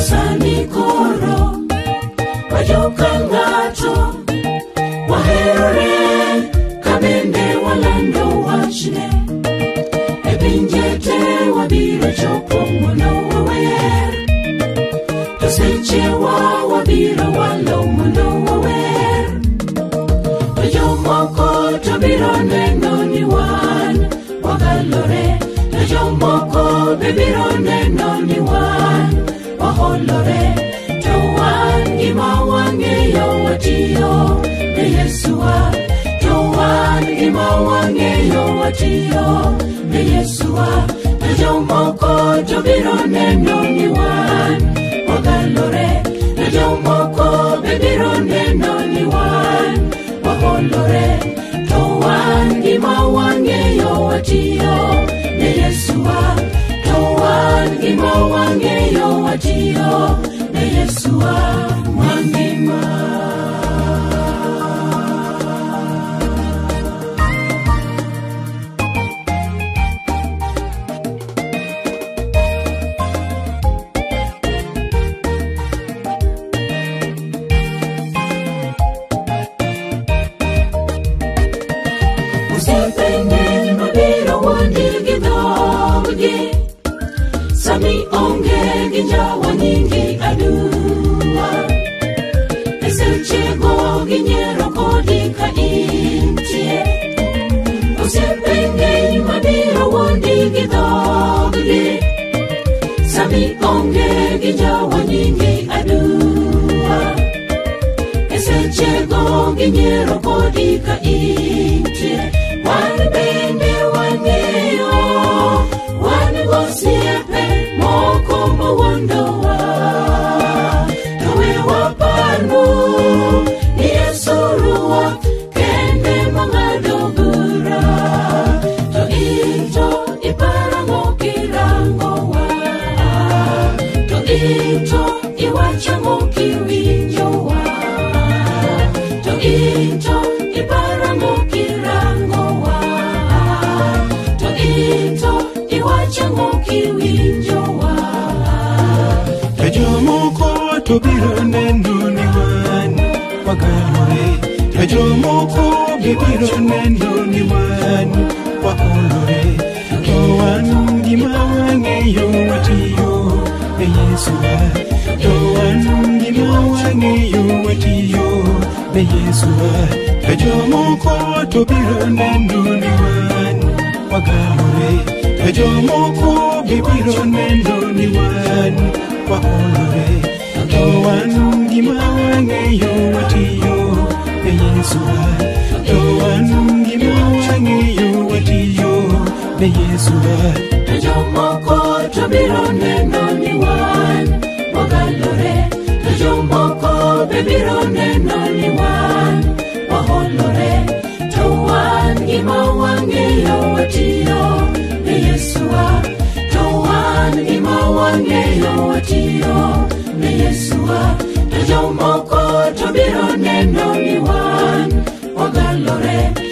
Sani koro wajoka ng'ato waherore kabende walando wachne e pinje te wabiro chopo mondo wawer to seche wabiro walo mondo wawer to jomoko to biro neno ni wan wagalore to jomoko be biro neno ni wan waholore to wan gima wang'eyo watiyo ne Yesua to wan gima wang'eyo watiyo ne Yesua to jomoko to biro neno ni wan wagalore to jomoko be biro neno ni wan waholore to wan gima wang'eyo watiyo ne Yesua to wan gima wang'eyo watiyo ne Yesua mangima. Sami onge ginjawa nyingi adua Esechego ginyero kodi ka intie Osepenge mabiro wondi gidoggi Sami onge ginjawa nyingi adua Esechego ginyero kodi ka intie Wan bende wang'eyo Wan gosiepe moko mawondowa Towe wapanu ni Yesu ruoth kende mang'ado bura To into iparang'o kirangowa To into iwachang'o kiwinjowa To into iparang'o kirangowa To into iwachang'o kiwinjowa To jomoko to biro neno ni wan wagalore To jomoko biro neno ni wan waholore To wan gima wang'eyo watiyo ne Yesua To wan gima wang'eyo watiyo ne Yesua To jomoko to biro neno ni wan wagalore To jomoko biro neno ni wan waholore To wan gima wang'eyo watiyo ne Yesua To wan gima wang'eyo watiyo ne Yesua To jomoko to biro neno ni wan wagalore To jomoko be biro neno ni wan waholore To wan gima wang'eyo watiyo ne Yesua To wan gima wang'eyo watiyo ne Yesua To jomoko to biro neno ni wan wagalore